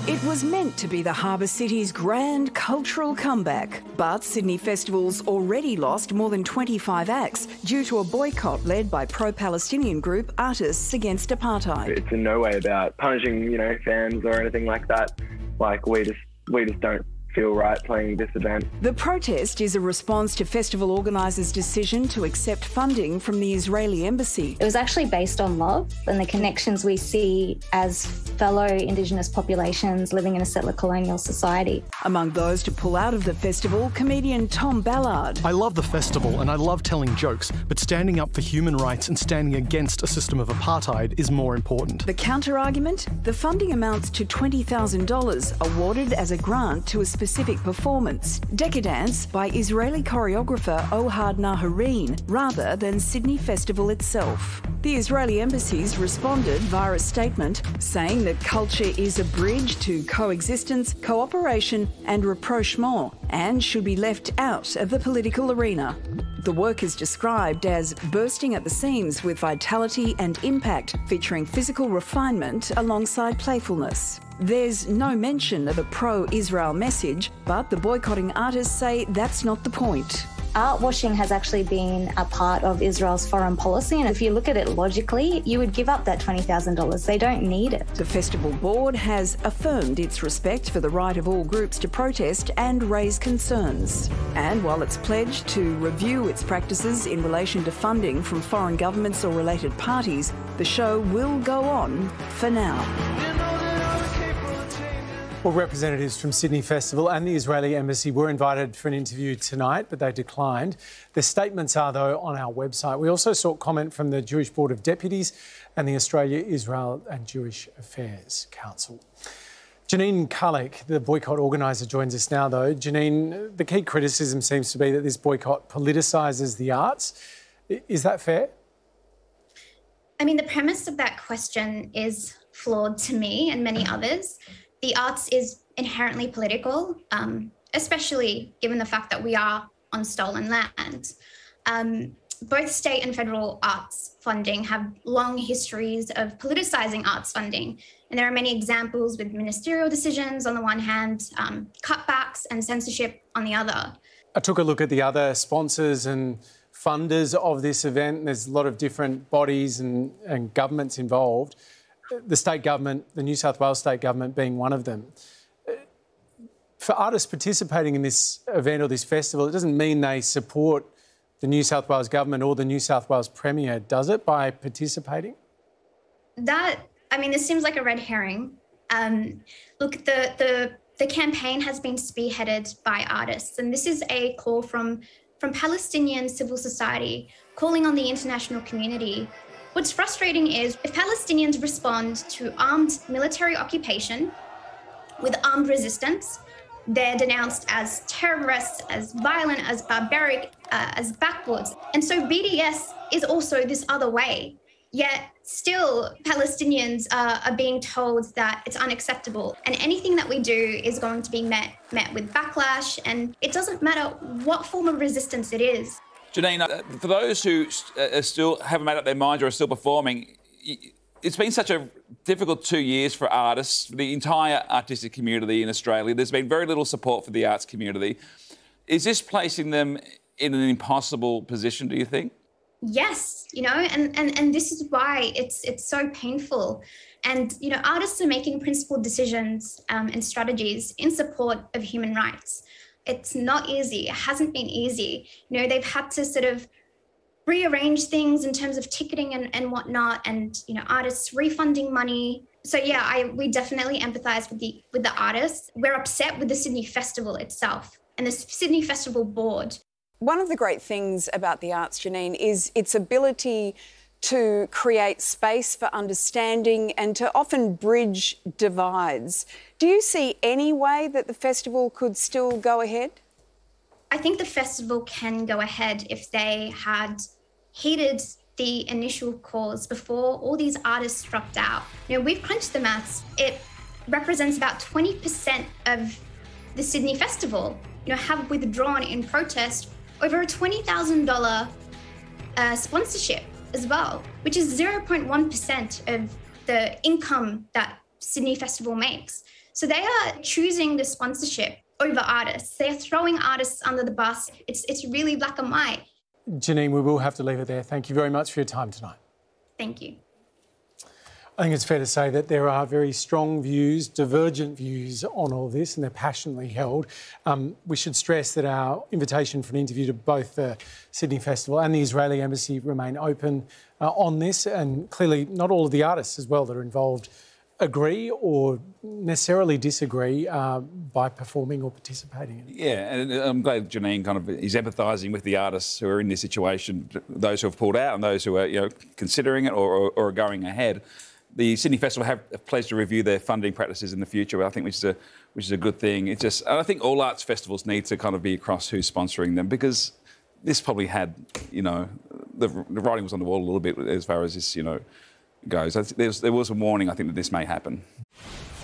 It was meant to be the harbour city's grand cultural comeback, but Sydney Festival's already lost more than 25 acts due to a boycott led by pro-Palestinian group Artists Against Apartheid. It's in no way about punishing, fans or anything like that. We just don't feel right playing this event. The protest is a response to festival organisers' decision to accept funding from the Israeli embassy. It was actually based on love and the connections we see as fellow Indigenous populations living in a settler colonial society. Among those to pull out of the festival, comedian Tom Ballard. I love the festival and I love telling jokes, but standing up for human rights and standing against a system of apartheid is more important. The counter-argument? The funding amounts to $20,000 awarded as a grant to a specific performance, Decadence by Israeli choreographer Ohad Nahareen, rather than Sydney Festival itself. The Israeli embassies responded via a statement saying that culture is a bridge to coexistence, cooperation and rapprochement and should be left out of the political arena. The work is described as bursting at the seams with vitality and impact, featuring physical refinement alongside playfulness. There's no mention of a pro-Israel message, but the boycotting artists say that's not the point. Art washing has actually been a part of Israel's foreign policy, and if you look at it logically, you would give up that $20,000. They don't need it. The festival board has affirmed its respect for the right of all groups to protest and raise concerns. And while it's pledged to review its practices in relation to funding from foreign governments or related parties, the show will go on for now. Well, representatives from Sydney Festival and the Israeli Embassy were invited for an interview tonight, but they declined. Their statements are, though, on our website. We also sought comment from the Jewish Board of Deputies and the Australia, Israel and Jewish Affairs Council. Janine Kulik, the boycott organiser, joins us now, though. Janine, the key criticism seems to be that this boycott politicises the arts. Is that fair? I mean, the premise of that question is flawed to me and many others. The arts is inherently political, especially given the fact that we are on stolen land. Both state and federal arts funding have long histories of politicising arts funding. And there are many examples with ministerial decisions on the one hand, cutbacks and censorship on the other. I took a look at the other sponsors and funders of this event. There's a lot of different bodies and governments involved. The state government, the New South Wales state government being one of them. For artists participating in this event or this festival, it doesn't mean they support the New South Wales government or the New South Wales Premier, does it, by participating? This seems like a red herring. Look, the campaign has been spearheaded by artists, and this is a call from Palestinian civil society calling on the international community. What's frustrating is if Palestinians respond to armed military occupation with armed resistance, they're denounced as terrorists, as violent, as barbaric, as backwards. And so BDS is also this other way. Yet still Palestinians are being told that it's unacceptable. And anything that we do is going to be met with backlash. And it doesn't matter what form of resistance it is. Janine, for those who still haven't made up their minds or are still performing, it's been such a difficult 2 years for artists, for the entire artistic community in Australia. There's been very little support for the arts community. Is this placing them in an impossible position, do you think? Yes, and this is why it's so painful. And, artists are making principled decisions and strategies in support of human rights. It's not easy. It hasn't been easy. They've had to sort of rearrange things in terms of ticketing and whatnot, and artists refunding money. So yeah, we definitely empathise with the artists. We're upset with the Sydney Festival itself and the Sydney Festival board. One of the great things about the arts, Janine, is its ability to create space for understanding and to often bridge divides. Do you see any way that the festival could still go ahead? I think the festival can go ahead if they had heeded the initial cause before all these artists dropped out. We've crunched the maths. It represents about 20% of the Sydney Festival, have withdrawn in protest over a $20,000 sponsorship as well, which is 0.1% of the income that Sydney Festival makes. So they are choosing the sponsorship over artists. They are throwing artists under the bus. It's really black and white. Janine, we will have to leave it there. Thank you very much for your time tonight. Thank you. I think it's fair to say that there are very strong views, divergent views on all this, and they're passionately held. We should stress that our invitation for an interview to both the Sydney Festival and the Israeli Embassy remain open on this, and clearly not all of the artists as well that are involved agree or necessarily disagree by performing or participating in it. Yeah, and I'm glad Janine kind of is empathising with the artists who are in this situation, those who have pulled out and those who are considering it or are going ahead. The Sydney Festival have pledged to review their funding practices in the future, I think, which is a good thing. It's just, and I think all arts festivals need to kind of be across who's sponsoring them, because this probably had, the writing was on the wall a little bit as far as this, goes. There was a warning, I think, that this may happen.